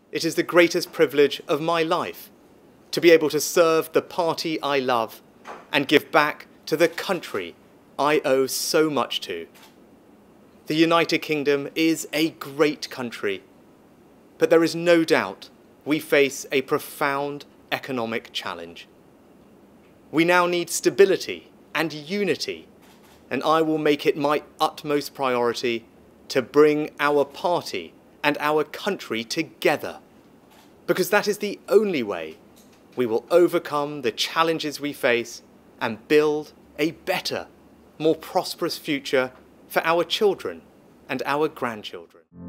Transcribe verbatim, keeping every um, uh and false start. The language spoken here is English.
It is the greatest privilege of my life to be able to serve the party I love and give back to the country I owe so much to. The United Kingdom is a great country, but there is no doubt we face a profound economic challenge. We now need stability and unity, and I will make it my utmost priority to bring our party and our country together, because that is the only way we will overcome the challenges we face and build a better, more prosperous future for our children and our grandchildren.